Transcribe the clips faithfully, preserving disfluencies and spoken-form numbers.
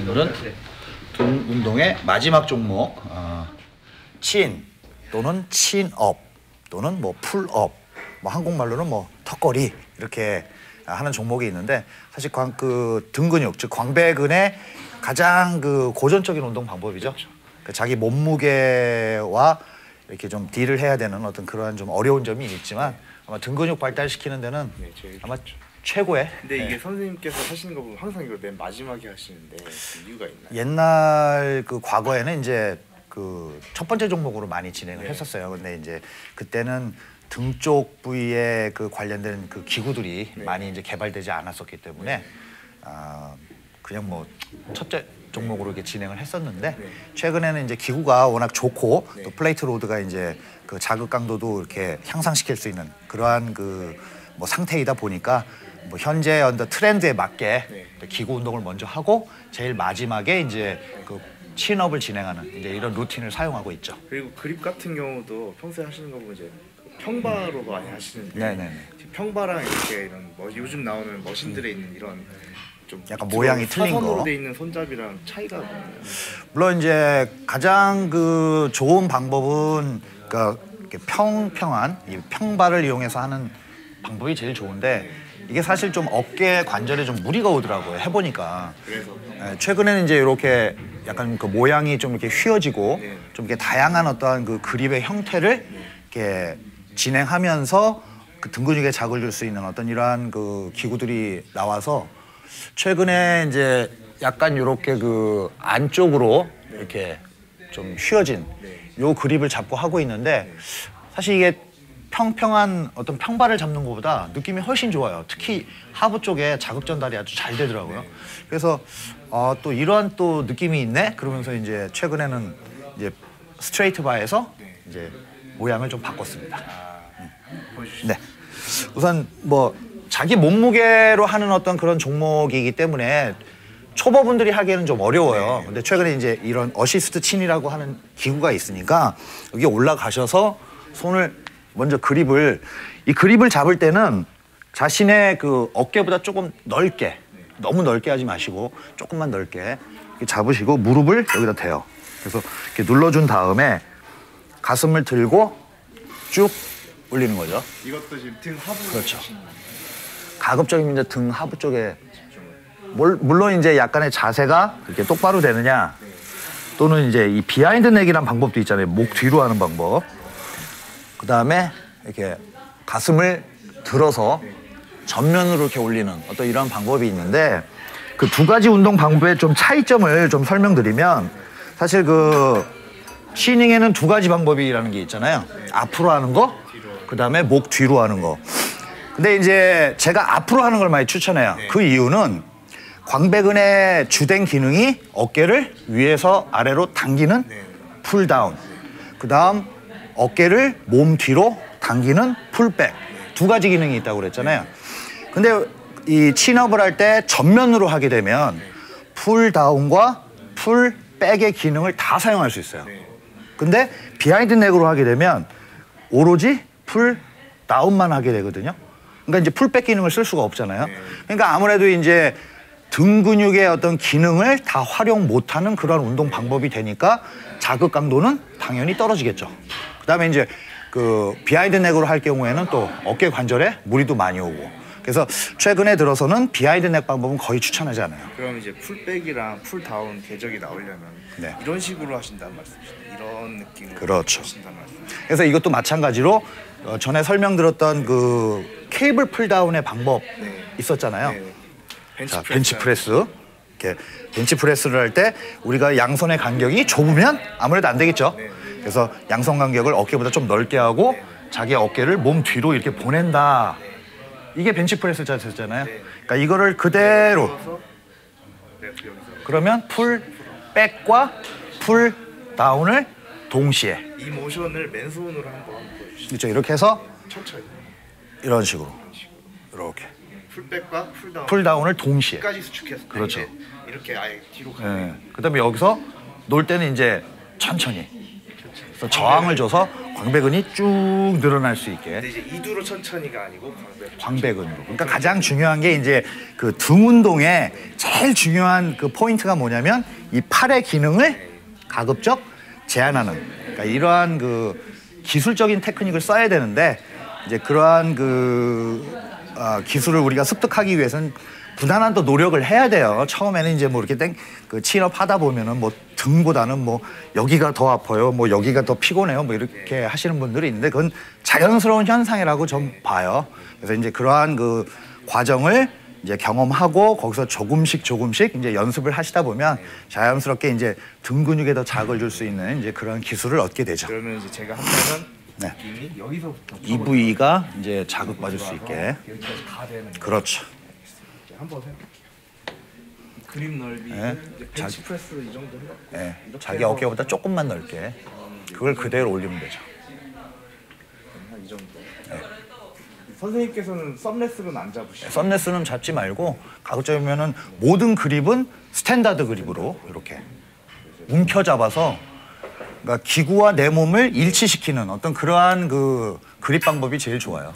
오늘은 등 운동의 마지막 종목 어, 친 또는 친업 또는 뭐 풀업, 뭐 한국말로는 뭐 턱걸이 이렇게 하는 종목이 있는데 사실 광, 그 등 근육 즉 광배근의 가장 그 고전적인 운동 방법이죠. 그 자기 몸무게와 이렇게 좀 딜을 해야 되는 어떤 그러한 좀 어려운 점이 있지만 아마 등 근육 발달시키는 데는 네, 아마 최고의. 근데 이게 네. 선생님께서 하시는 거 보면 항상 이걸 맨 마지막에 하시는데 이유가 있나요? 옛날 그 과거에는 이제 그 첫 번째 종목으로 많이 진행을 네. 했었어요. 근데 이제 그때는 등 쪽 부위에 그 관련된 그 기구들이 네. 많이 이제 개발되지 않았었기 때문에 네. 아 그냥 뭐 첫째 종목으로 이렇게 진행을 했었는데 네. 최근에는 이제 기구가 워낙 좋고 네. 또 플레이트 로드가 이제 그 자극 강도도 이렇게 향상시킬 수 있는 그러한 그 뭐 상태이다 보니까 뭐 현재 언더 트렌드에 맞게 네. 기구 운동을 먼저 하고 제일 마지막에 이제 그 친업을 진행하는 이제 이런 루틴을 사용하고 있죠. 그리고 그립 같은 경우도 평소에 하시는 거 보면 이제 평바로 많이 하시는데 네네네. 평바랑 이렇게 이런 뭐 요즘 나오는 머신들에 있는 이런 좀 약간 모양이 틀린 거. 사선으로 돼 있는 손잡이랑 차이가 뭐예요? 물론 이제 가장 그 좋은 방법은 그러니까 이렇게 평평한 이 평발을 이용해서 하는 방법이 제일 좋은데 이게 사실 좀 어깨 관절에 좀 무리가 오더라고요. 해보니까. 그래서 네, 최근에는 이제 이렇게 약간 그 모양이 좀 이렇게 휘어지고 네. 좀 이렇게 다양한 어떠한 그 그립의 형태를 네. 이렇게 진행하면서 그 등 근육에 자극을 줄 수 있는 어떤 이러한 그 기구들이 나와서 최근에 이제 약간 이렇게 그 안쪽으로 네. 이렇게 좀 휘어진 네. 요 그립을 잡고 하고 있는데 사실 이게 평평한 어떤 평발을 잡는 것보다 느낌이 훨씬 좋아요. 특히 하부 쪽에 자극 전달이 아주 잘 되더라고요. 네. 그래서 어, 또 이러한 또 느낌이 있네. 그러면서 이제 최근에는 이제 스트레이트 바에서 네. 이제 모양을 좀 바꿨습니다. 아, 음. 네. 우선 뭐 자기 몸무게로 하는 어떤 그런 종목이기 때문에 초보분들이 하기에는 좀 어려워요. 네. 근데 최근에 이제 이런 어시스트 친이라고 하는 기구가 있으니까 여기 올라가셔서 손을 먼저 그립을 이 그립을 잡을 때는 자신의 그 어깨보다 조금 넓게 너무 넓게 하지 마시고 조금만 넓게 이렇게 잡으시고 무릎을 여기다 대요. 그래서 이렇게 눌러준 다음에 가슴을 들고 쭉 올리는 거죠. 이것도 지금 등 하부. 그렇죠. 가급적이면 이제 등 하부 쪽에 물론 이제 약간의 자세가 이렇게 똑바로 되느냐 또는 이제 이 비하인드 넥이라는 방법도 있잖아요. 목 뒤로 하는 방법. 그 다음에 이렇게 가슴을 들어서 전면으로 이렇게 올리는 어떤 이런 방법이 있는데 그 두 가지 운동 방법의 좀 차이점을 좀 설명드리면 사실 그 시닝에는 두 가지 방법이라는 게 있잖아요. 앞으로 하는 거, 그 다음에 목 뒤로 하는 거. 근데 이제 제가 앞으로 하는 걸 많이 추천해요. 그 이유는 광배근의 주된 기능이 어깨를 위에서 아래로 당기는 풀다운, 그 다음 어깨를 몸 뒤로 당기는 풀백 두 가지 기능이 있다고 그랬잖아요. 근데 이 친업을 할 때 전면으로 하게 되면 풀다운과 풀백의 기능을 다 사용할 수 있어요. 근데 비하인드 넥으로 하게 되면 오로지 풀다운만 하게 되거든요. 그러니까 이제 풀백 기능을 쓸 수가 없잖아요. 그러니까 아무래도 이제 등 근육의 어떤 기능을 다 활용 못하는 그런 운동 방법이 되니까 자극 강도는 당연히 떨어지겠죠. 그다음에 이제 그 비하인드 넥으로 할 경우에는 또 어깨 관절에 무리도 많이 오고. 그래서 최근에 들어서는 비하인드 넥 방법은 거의 추천하지 않아요. 그럼 이제 풀백이랑 풀다운 궤적이 나오려면 네. 이런 식으로 하신다는 말씀이시죠? 이런 느낌으로 그렇죠. 하신다는 말씀이시죠? 그래서 이것도 마찬가지로 어, 전에 설명드렸던 그 케이블 풀다운의 방법 네. 있었잖아요. 네. 벤치 자, 벤치 프레스. 이렇게 벤치 프레스를 할 때 우리가 양손의 간격이 좁으면 아무래도 안 되겠죠. 네. 그래서 양손 간격을 어깨보다 좀 넓게 하고 네. 자기 어깨를 몸 뒤로 이렇게 보낸다. 이게 벤치 프레스 자세잖아요. 네. 그러니까 이거를 그대로 네, 그러면 풀 백과 풀 다운을 동시에 이 모션을 맨손으로 한번 보여주시죠. 그렇죠. 이렇게 해서 천천히 이런 식으로 이렇게 풀백과 풀다운 풀다운을 동시에 끝까지 수축해서 그렇죠. 이렇게 아예 뒤로 가는 네. 그다음에 여기서 놀 때는 이제 천천히 그래서 저항을 줘서 광배근이 쭉 늘어날 수 있게. 근데 이제 이두로 천천히가 아니고 광배. 광배근으로. 그러니까 가장 중요한 게 이제 그 등 운동에 제일 중요한 그 포인트가 뭐냐면 이 팔의 기능을 가급적 제한하는. 그러니까 이러한 그 기술적인 테크닉을 써야 되는데 이제 그러한 그 어, 기술을 우리가 습득하기 위해서는 부단한 또 노력을 해야 돼요. 처음에는 이제 뭐 이렇게 땡, 그 친업 하다 보면은 뭐 등보다는 뭐 여기가 더 아파요, 뭐 여기가 더 피곤해요, 뭐 이렇게 하시는 분들이 있는데 그건 자연스러운 현상이라고 좀 봐요. 그래서 이제 그러한 그 과정을 이제 경험하고 거기서 조금씩 조금씩 이제 연습을 하시다 보면 자연스럽게 이제 등 근육에 더 자극을 줄 수 있는 이제 그런 기술을 얻게 되죠. 그러면 이제 제가 한다면 네. 느낌이 여기서부터 이 부위가 이제 자극받을 수 있게. 여기까지 가되는. 그렇죠. 한번 해볼게요. 그립 넓이, 네. 이제 벤치 프레스 이 정도 해요. 네. 자기 어깨보다 조금만 넓게. 그걸 그대로 올리면 되죠. 한 이 정도. 네. 선생님께서는 썸레스는 안 잡으시죠? 썸레스는 잡지 말고 가급적이면은 모든 그립은 스탠다드 그립으로 이렇게 움켜 잡아서 그러니까 기구와 내 몸을 일치시키는 어떤 그러한 그 그립 방법이 제일 좋아요.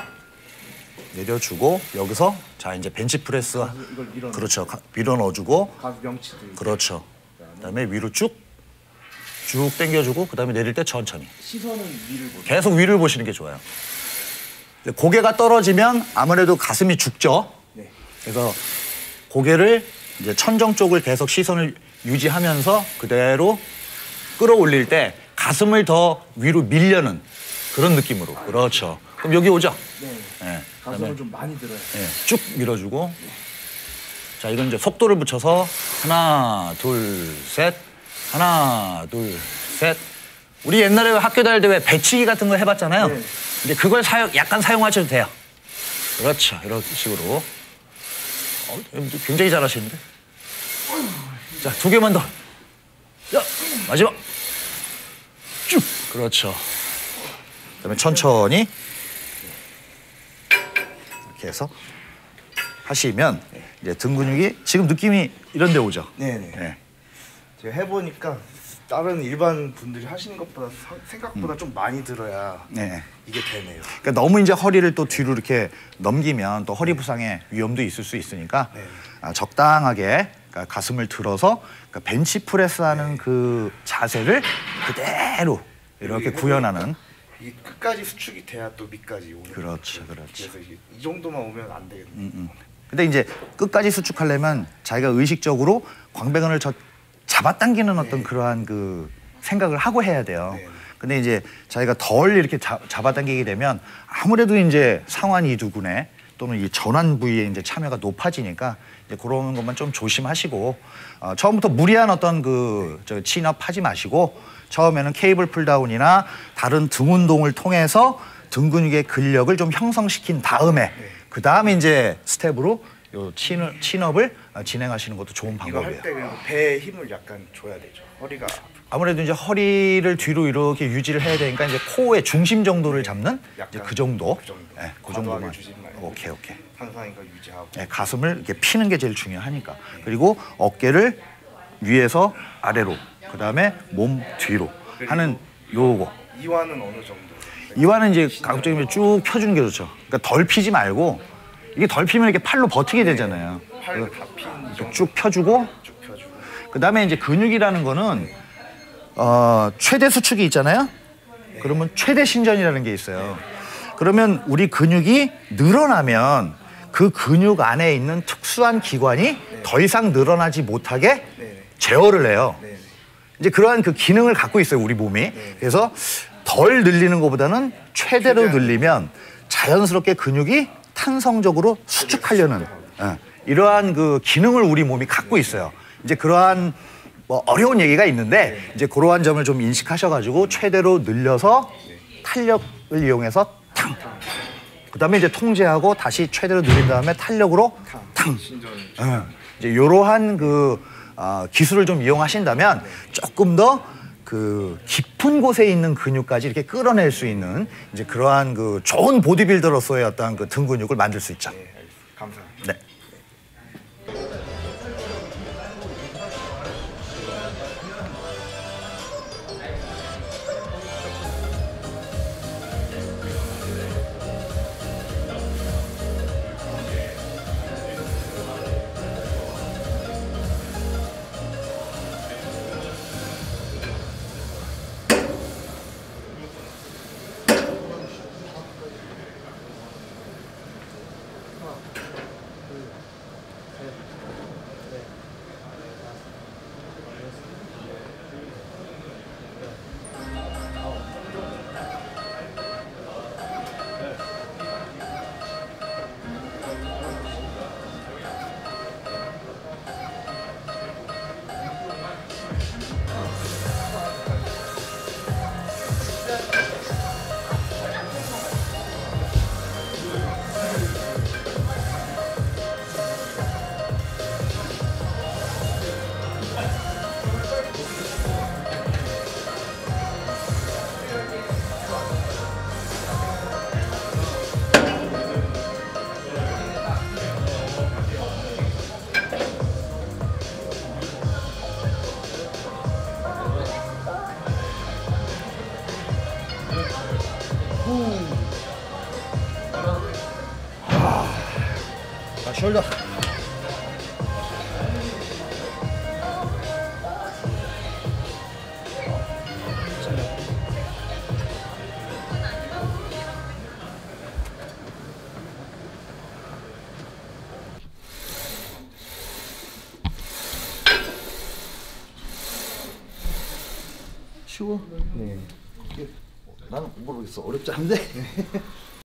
내려주고 여기서 자 이제 벤치 프레스 이걸 밀어. 그렇죠. 가- 밀어 넣어주고 가슴 명치 들고. 그렇죠. 그다음에 위로 쭉 쭉 당겨주고 그다음에 내릴 때 천천히 시선은 위를 보세요. 계속 위를 보시는 게 좋아요. 고개가 떨어지면 아무래도 가슴이 죽죠. 네. 그래서 고개를 이제 천정 쪽을 계속 시선을 유지하면서 그대로 끌어올릴 때 가슴을 더 위로 밀려는 그런 느낌으로. 그렇죠. 그럼 여기 오죠? 네. 네. 가슴을 좀 많이 들어요. 네. 쭉 밀어주고. 자, 이건 이제 속도를 붙여서 하나, 둘, 셋. 하나, 둘, 셋. 우리 옛날에 학교 다닐 때 왜 배치기 같은 거 해봤잖아요. 네. 근데 그걸 사용, 약간 사용하셔도 돼요. 그렇죠. 이런 식으로. 어, 굉장히 잘하시는데. 자, 두 개만 더. 자, 마지막. 쭉. 그렇죠. 그다음에 천천히 이렇게 해서 하시면 이제 등 근육이 지금 느낌이 이런 데 오죠. 네네. 네. 제가 해보니까 다른 일반 분들이 하시는 것보다 사- 생각보다 좀 많이 들어야 네. 이게 되네요. 그러니까 너무 이제 허리를 또 뒤로 이렇게 넘기면 또 허리 부상의 위험도 있을 수 있으니까 네. 아, 적당하게 그러니까 가슴을 들어서 그러니까 벤치 프레스하는 네. 그 자세를 그대로 이렇게 구현하는. 이게 끝까지 수축이 돼야 또 밑까지 오는. 그렇죠, 그렇죠. 그래서 이게 이 정도만 오면 안 되겠네요. 음, 음. 근데 이제 끝까지 수축하려면 자기가 의식적으로 광배근을 저 잡아당기는 어떤 네. 그러한 그 생각을 하고 해야 돼요. 네. 근데 이제 자기가 덜 이렇게 잡, 잡아당기게 되면 아무래도 이제 상완 이두근에 또는 이 전완 부위에 이제 참여가 높아지니까 이제 그런 것만 좀 조심하시고 어, 처음부터 무리한 어떤 그 저 친업 하지 마시고 처음에는 케이블 풀다운이나 다른 등 운동을 통해서 등 근육의 근력을 좀 형성시킨 다음에 네. 그 다음에 이제 스텝으로 요 친업, 친업을 진행하시는 것도 좋은 이거 방법이에요. 할 때 그냥 배에 힘을 약간 줘야 되죠. 허리가 아무래도 이제 허리를 뒤로 이렇게 유지를 해야 되니까 이제 코어의 중심 정도를 잡는 약간 이제 그 정도. 그 정도. 네, 그 과도하게 정도만. 주지 말고. 오케이, 오케이. 항상 이거 유지하고. 네, 가슴을 이렇게 피는 게 제일 중요하니까. 그리고 어깨를 위에서 아래로, 그 다음에 몸 뒤로 하는 요거. 이완은 어느 정도? 이완은 이제 가급적이면 쭉 펴주는 게 좋죠. 그러니까 덜 피지 말고 이게 덜 피면 이렇게 팔로 버티게 되잖아요. 팔을 다 핀 정도 쭉 펴주고 쭉 펴주고. 그 다음에 이제 근육이라는 거는 어, 최대 수축이 있잖아요. 그러면 최대 신전이라는 게 있어요. 그러면 우리 근육이 늘어나면 그 근육 안에 있는 특수한 기관이 더 이상 늘어나지 못하게 네네. 제어를 해요. 네네. 이제 그러한 그 기능을 갖고 있어요, 우리 몸이. 그래서 덜 늘리는 것보다는 최대로 최대한. 늘리면 자연스럽게 근육이 탄성적으로 수축하려는 예, 이러한 그 기능을 우리 몸이 갖고 있어요. 이제 그러한 뭐 어려운 얘기가 있는데 이제 그러한 점을 좀 인식하셔가지고 최대로 늘려서 탄력을 이용해서 탕. 그다음에 이제 통제하고 다시 최대로 늘린 다음에 탄력으로 탕. 신전. 예, 이제 이러한 그 어, 기술을 좀 이용하신다면 조금 더 그 깊은 곳에 있는 근육까지 이렇게 끌어낼 수 있는 이제 그러한 그 좋은 보디빌더로서의 어떤 그 등 근육을 만들 수 있죠. 네, 알겠습니다. 감사합니다. 네. 자, 숄더. 쉬워? 네. 나는 모르겠어. 어렵지 않은데?